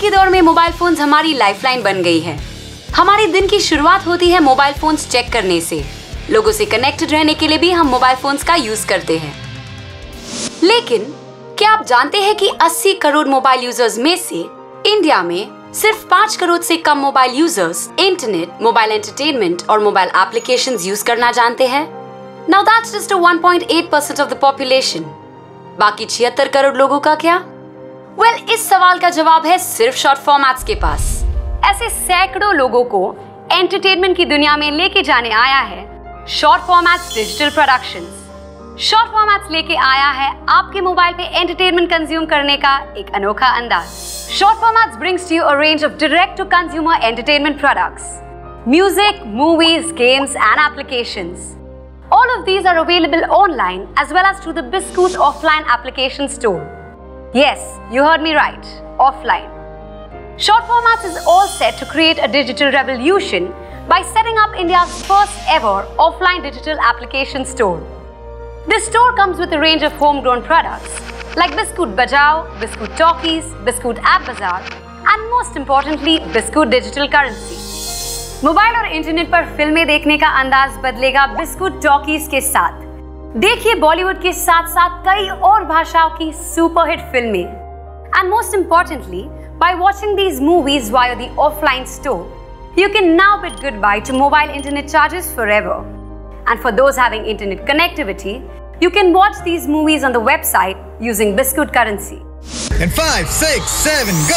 की दौर में मोबाइल फोन्स हमारी लाइफलाइन बन गई है। हमारी दिन की शुरुआत होती है मोबाइल फोन्स चेक करने से। लोगों से कनेक्टेड रहने के लिए भी हम मोबाइल फोन्स का यूज करते हैं। लेकिन क्या आप जानते हैं कि 80 करोड़ मोबाइल यूजर्स में से इंडिया में सिर्फ 5 करोड़ से कम mobile users internet, mobile entertainment और मोबाइल एप्लीकेशंस यूज करना जानते हैं। Now that's just 1.8% of the population. बाकी 76 करोड़ लोगों का क्या? इस सवाल का जवाब है सिर्फ शॉर्ट फॉर्मेट्स के पास। ऐसे सैकड़ों लोगों को एंटरटेनमेंट की दुनिया में लेके जाने आया है short formats digital productions. Short formats लेके आया है आपके मोबाइल पे एंटरटेनमेंट कंज्यूम करने का एक अनोखा अंदाज। Short formats brings to you a range of direct to consumer entertainment products, music, movies, games and applications. All of these are available online as well as through the Biscoot offline application store. Yes, you heard me right, offline. Short Formats is all set to create a digital revolution by setting up India's first ever offline digital application store. This store comes with a range of homegrown products like Biscoot Bajao, Biscoot Talkies, Biscoot App Bazaar and most importantly Biscoot Digital Currency. Mobile और internet पर फिल्में देखने का अंदाज बदलेगा biscuit talkies के साथ। देखिए बॉलीवुड के साथ साथ कई और भाषाओं की सुपरहिट फिल्में। And most importantly, by watching these movies via the offline store, you can now bid goodbye to mobile internet charges forever. And for those having internet connectivity, you can watch these movies on the website using Biscoot Currency. And 5, 6, 7, go!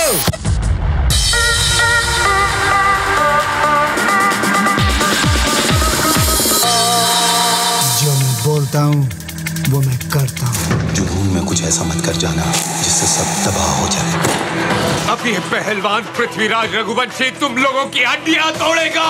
जो मैं बोलता हूँ वो मैं करता हूँ। जुनून में कुछ ऐसा मत कर जाना जिससे सब तबाह हो जाए। अब ये पहलवान पृथ्वीराज रघुवंशी तुम लोगों की हड्डियां तोड़ेगा।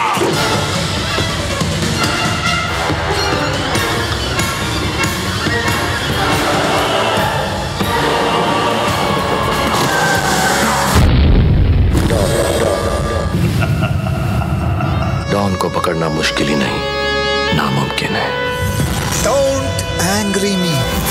डॉन को पकड़ना मुश्किल ही नहीं, नामुमकिन है। Don't angry me.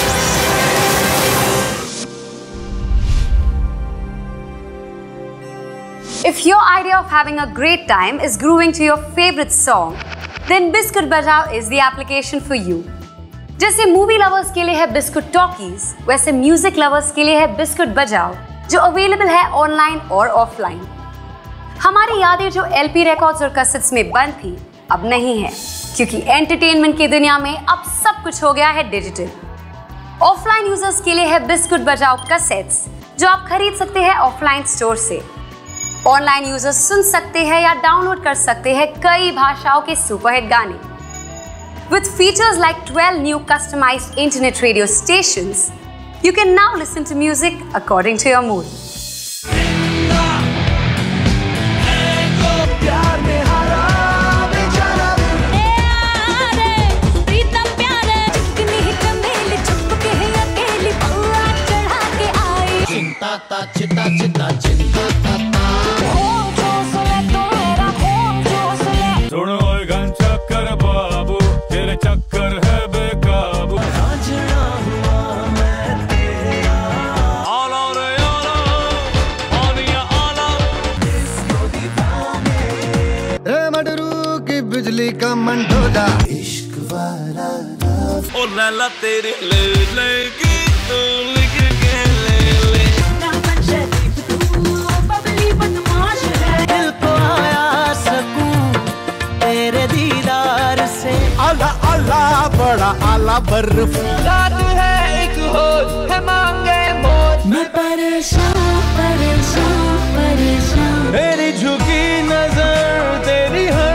If your idea of having a great time is grooving to your favorite song, then Biscoot Bajao is the application for you. जैसे मूवी लवर्स के लिए है बिस्कुट टॉकीज, वैसे म्यूजिक लवर्स के लिए है biscuit बजाओ, जो अवेलेबल है ऑनलाइन और ऑफलाइन। हमारी यादें जो एलपी रिकॉर्ड्स और कैसेट्स में बंद थी, अब नहीं है, क्योंकि एंटरटेनमेंट की दुनिया में अब सब कुछ हो गया है डिजिटल। ऑफलाइन यूजर्स के लिए है बिस्कुट बजाओ कैसेट्स, जो आप खरीद सकते हैं ऑफलाइन स्टोर से। ऑनलाइन यूजर्स सुन सकते हैं या डाउनलोड कर सकते हैं कई भाषाओं के सुपरहिट गाने। With features like 12 new customized internet radio stations, you can now listen to music according to your mood. बिजली का मंडोला इश्क वाला ओ लैला तेरे ले लेगी तू लिख के ले ना शरीफ तू बबली बदमाश है। दिल को आया सकूं तेरे दीदार से। आला आला बड़ा आला बर्फ रात है एक होश है मांगे मोर। मैं परेशान परेशान परेशान, मेरी झुकी नजर तेरी हर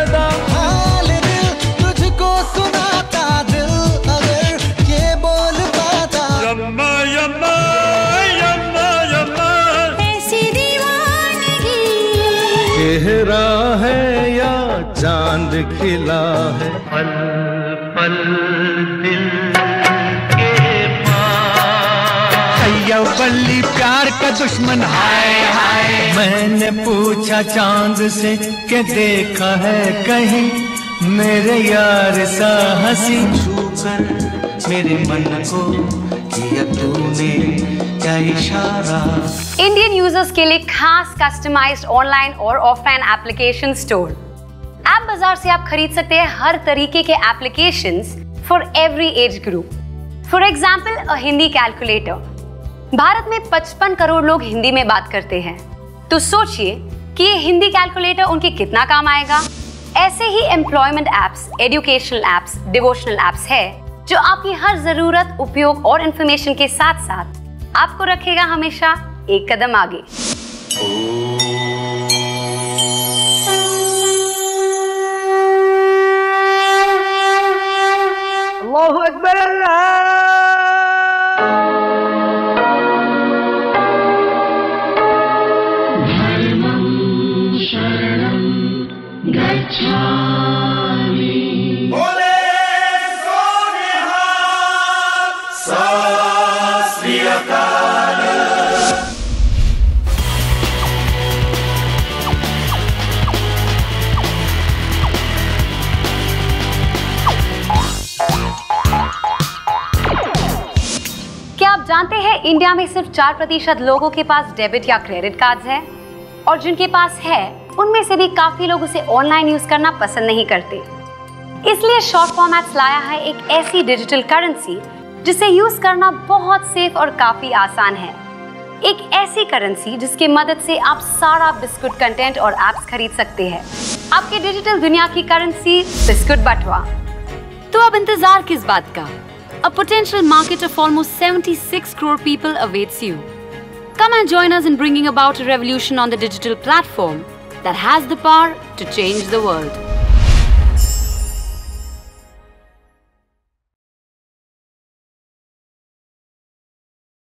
चेहरा है या चांद खिला है। पल पल दिल के पास अय्या बल्ली प्यार का दुश्मन हाय हाय। मैंने पूछा चांद से कि देखा है कहीं मेरे यार सा हंसी। छूकर मेरे मन को किया तूने क्या इशारा। इंडियन यूजर्स के लिए खास कस्टमाइज्ड ऑनलाइन और ऑफलाइन एप्लीकेशन स्टोर। ऐप बाजार से आप खरीद सकते हैं हर तरीके के applications for every age group. For example, a Hindi calculator. Bharat में 55 करोड़ लोग हिंदी में बात करते हैं, तो सोचिए कि ये हिंदी कैलकुलेटर उनके कितना काम आएगा। ऐसे ही employment apps, educational apps, devotional apps है जो आपकी हर जरूरत, उपयोग और इंफॉर्मेशन के साथ साथ आपको रखेगा हमेशा एक कदम आगे। अल्लाहु अकबर अल्लाह। क्या आप जानते हैं इंडिया में सिर्फ 4% लोगों के पास डेबिट या क्रेडिट कार्ड्स हैं, और जिनके पास है उनमें से भी काफी लोग उसे ऑनलाइन यूज करना पसंद नहीं करते। इसलिए शॉर्ट फॉर्मेट्स लाया है एक ऐसी डिजिटल करेंसी जिसे यूज करना बहुत सेफ और काफी आसान है। एक ऐसी करेंसी जिसकी मदद से आप सारा बिस्कुट कंटेंट और एप्स खरीद सकते हैं। आपके डिजिटल दुनिया की करेंसी बिस्कुट बटवा। तो अब इंतजार किस बात का? A potential market of almost 76 crore people awaits you. Come and join us in bringing about a revolution on the digital platform that has the power to change the world.